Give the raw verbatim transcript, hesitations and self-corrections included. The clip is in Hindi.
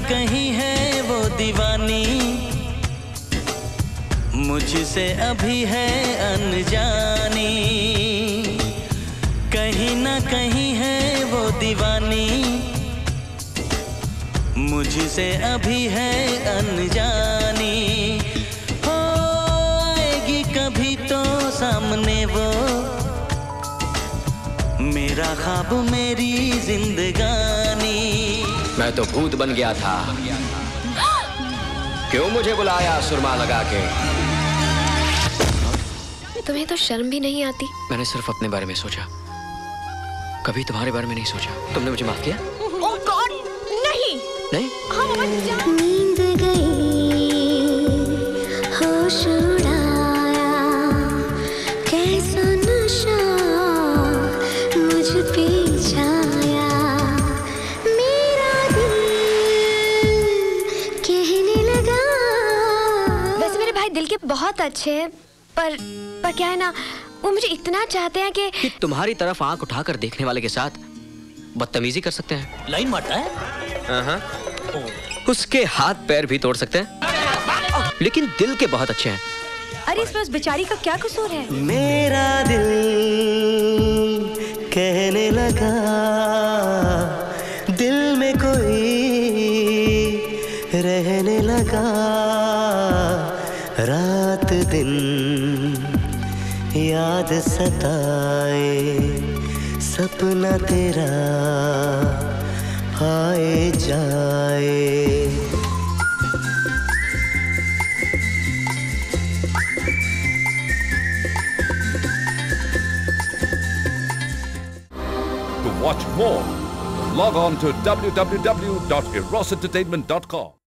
कहीं है वो दीवानी, मुझसे अभी है अनजानी। कहीं ना कहीं है वो दीवानी, मुझसे अभी है अनजानी। हो आएगी कभी तो सामने वो, मेरा ख्वाब मेरी जिंदगानी। मैं तो भूत बन गया था, क्यों मुझे बुलाया सुरमा लगा के? तुम्हें तो शर्म भी नहीं आती? मैंने सिर्फ अपने बारे में सोचा, कभी तुम्हारे बारे में नहीं सोचा। तुमने मुझे माफ किया? ओह गॉड, नहीं नहीं। हाँ मामा जा। नींद गई, होश उड़ाया, कैसा नशा मुझ पे छाया। मेरा दिल कहने लगा। वैसे मेरे भाई दिल के बहुत अच्छे हैं, पर पर क्या है ना, वो मुझे इतना चाहते हैं कि, कि तुम्हारी तरफ आंख उठाकर देखने वाले के साथ बदतमीजी कर सकते हैं। लाइन मारता है। हाँ, उसके हाथ पैर भी तोड़ सकते हैं, लेकिन दिल के बहुत अच्छे हैं। अरे इसमें उस बेचारी का क्या कसूर है? मेरा दिल कहने लगा, दिल में कोई रहने लगा। रात दिन याद सताए, सपना तेरा आए जाए। To watch more, log on to w w w dot eros entertainment dot com.